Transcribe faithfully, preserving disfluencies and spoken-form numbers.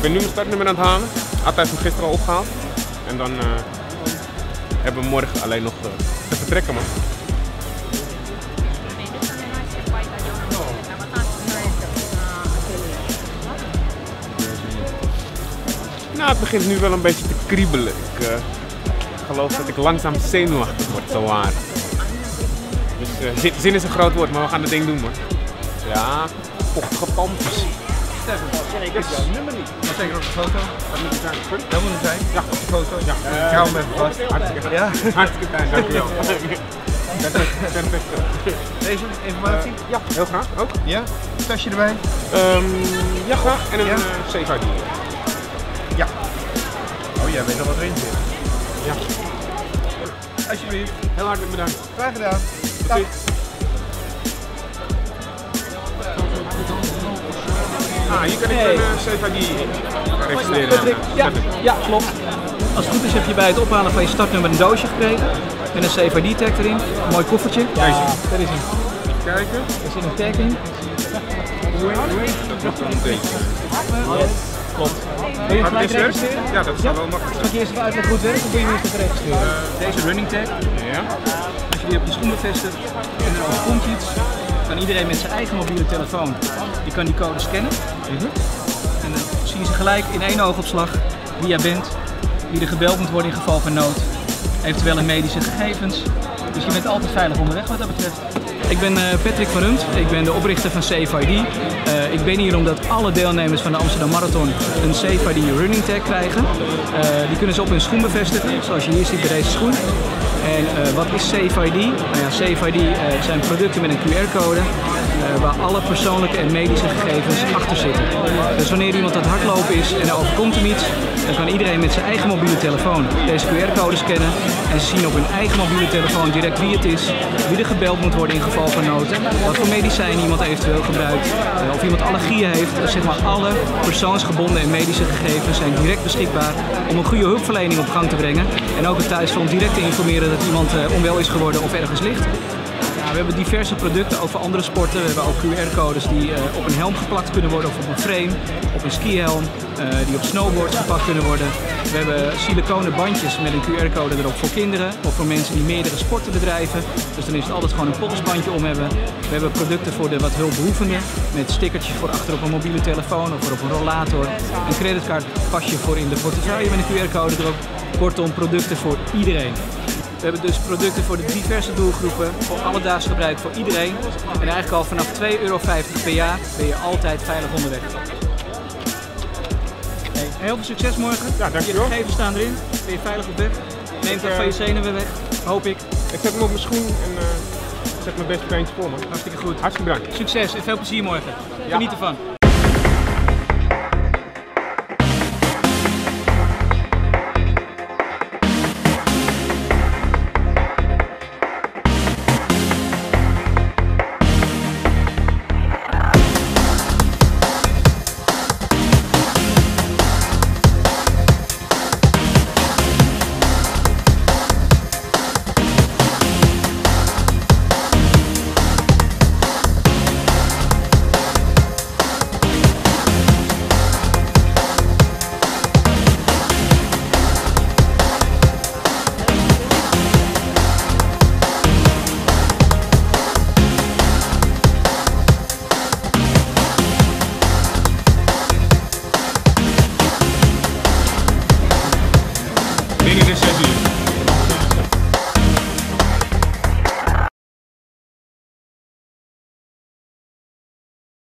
ben nu mijn startnummer aan het halen. Altijd van gisteren al opgehaald. En dan uh, hebben we morgen alleen nog uh, te vertrekken, man. Nou, het begint nu wel een beetje te kriebelen. Ik uh, geloof dat ik langzaam zenuwachtig word, zo waar. Dus uh, zin, zin is een groot woord, maar we gaan het ding doen, man. Ja, vochtige pandjes. Stefan, ik heb jouw nummer niet. Maar zeker op de foto? Dat moet het zijn. Dat moet het zijn? Ja, op de foto. Ja. Uh, ik hou hem even vast. Hartstikke, ja. Hartstikke fijn, dankjewel. Deze informatie? Uh, ja, heel graag. Ook? Ja? Tasje erbij? Um, ja, graag. En een ja? uh, safe I D. Ja. Oh, jij weet al wat erin zit. Ja. Alsjeblieft. Heel hartelijk bedankt. Graag gedaan. Dag. Ah, hier kan ik hey. een uh, safe I D registreren. Patrick, ja, ja, klopt. Als het goed is heb je bij het ophalen van je startnummer een doosje gekregen. Met een safe I D tag erin. Een mooi koffertje. Ja, uh, daar is een. Kijken. Er zit een tag in. Dat mag wel een beetje. Yes. Klopt. Wil je het gelijk registreren? Ja, dat is ja? wel makkelijk. Zal ik je eerst even uitleggen hoe het werkt of wil je eerst even registreren? Uh, deze running tag. Ja. Als je die op je schoen bevestigt en er overkomt iets, kan iedereen met zijn eigen mobiele telefoon die kan die code scannen. Mm-hmm. En dan zien ze gelijk in één oogopslag wie jij bent, wie er gebeld moet worden in geval van nood, eventueel in medische gegevens. Dus je bent altijd veilig onderweg wat dat betreft. Ik ben uh, Patrick van Rumt, ik ben de oprichter van Safe I D. Uh, ik ben hier omdat alle deelnemers van de Amsterdam Marathon een Safe I D running tag krijgen. Uh, die kunnen ze op hun schoen bevestigen, zoals je hier ziet bij deze schoen. En uh, wat is Safe I D? Nou ja, Safe I D uh, zijn producten met een Q R-code uh, waar alle persoonlijke en medische gegevens achter zitten. Dus wanneer iemand aan het hardlopen is en er overkomt hem iets, dan kan iedereen met zijn eigen mobiele telefoon deze Q R-code scannen. En ze zien op hun eigen mobiele telefoon direct wie het is, wie er gebeld moet worden in geval van nood, wat voor medicijnen iemand eventueel gebruikt, uh, of iemand allergieën heeft. Dus zeg maar alle persoonsgebonden en medische gegevens zijn direct beschikbaar om een goede hulpverlening op gang te brengen. En ook het thuisfront direct te informeren dat iemand uh, onwel is geworden of ergens ligt. Ja, we hebben diverse producten, ook voor andere sporten. We hebben ook Q R-codes die uh, op een helm geplakt kunnen worden of op een frame, op een skihelm, uh, die op snowboards gepakt kunnen worden. We hebben siliconen bandjes met een Q R-code erop voor kinderen of voor mensen die meerdere sporten bedrijven. Dus dan is het altijd gewoon een polsbandje om hebben. We hebben producten voor de wat hulpbehoevenden met stickertjes voor achter op een mobiele telefoon of voor op een rollator. Een creditcardpasje voor in de portefeuille met een Q R-code erop. Kortom, producten voor iedereen. We hebben dus producten voor de diverse doelgroepen, voor alledaags gebruik voor iedereen. En eigenlijk al vanaf twee euro vijftig per jaar ben je altijd veilig onderweg. Hey, heel veel succes morgen. Ja, dankjewel. Je gegevens staan erin. Ben je veilig op weg. Neem dat van je zenuwen weg, hoop ik. Ik zet hem op mijn schoen en uh, zet mijn beste beentje voor me. Hartstikke goed. Hartstikke bedankt. Succes en veel plezier morgen. Ja. Geniet ervan.